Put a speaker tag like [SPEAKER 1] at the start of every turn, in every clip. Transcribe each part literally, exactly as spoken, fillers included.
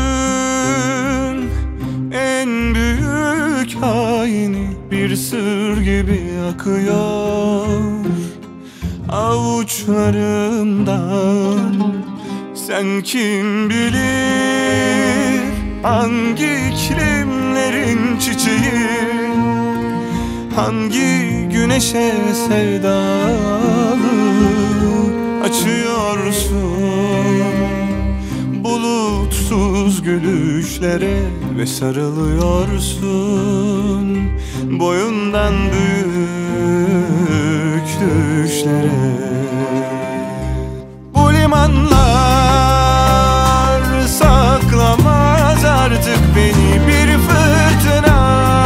[SPEAKER 1] ömrün en büyük haini bir sır gibi akıyor avuçlarımdan. Sen kim bilir hangi iklimlerin çiçeği, hangi güneşe sevdalı açıyorsun. Bulutsuz gülüşlere ve sarılıyorsun boyundan büyük düşlere. Bu limanlar saklamaz artık beni, bir fırtına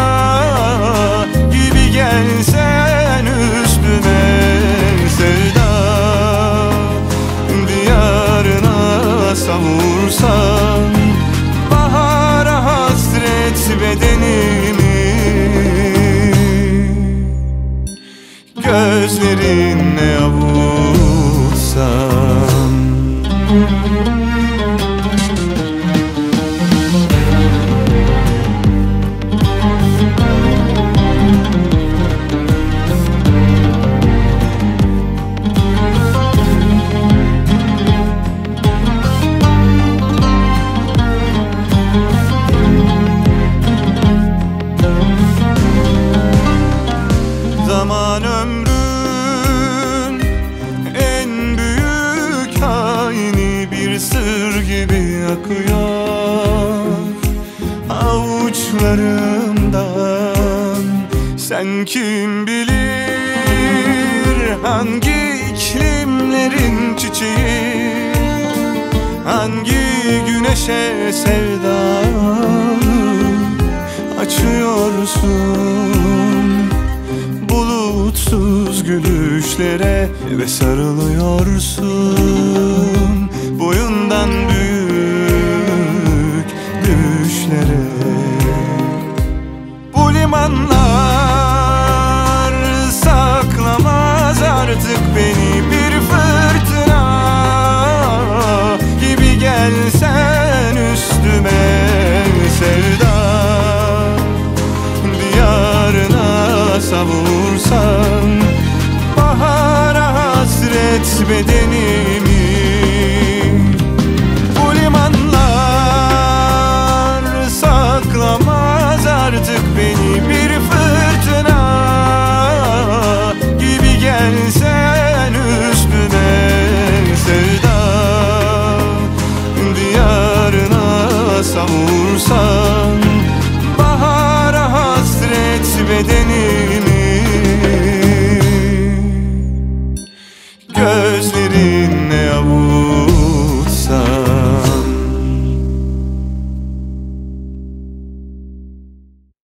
[SPEAKER 1] gibi gelsen üstüme sevda diyarına savursan, bahara hasret bedenimi gözlerinle avutsan. Zaman ömrün en büyük haini bir sır gibi akıyor avuçlarımdan. Sen kim bilir hangi iklimlerin çiçeği, hangi güneşe sevdalı açıyorsun. Bulutsuz gülüşlere ve sarılıyorsun boyundan büyük düşlere. Bu limanlar saklamaz artık beni, bir fırtına gibi gelsen üstüme sevda diyarına savursan, bahara hasret bedenimi. Bu limanlar saklamaz artık beni, bir fırtına gibi gelse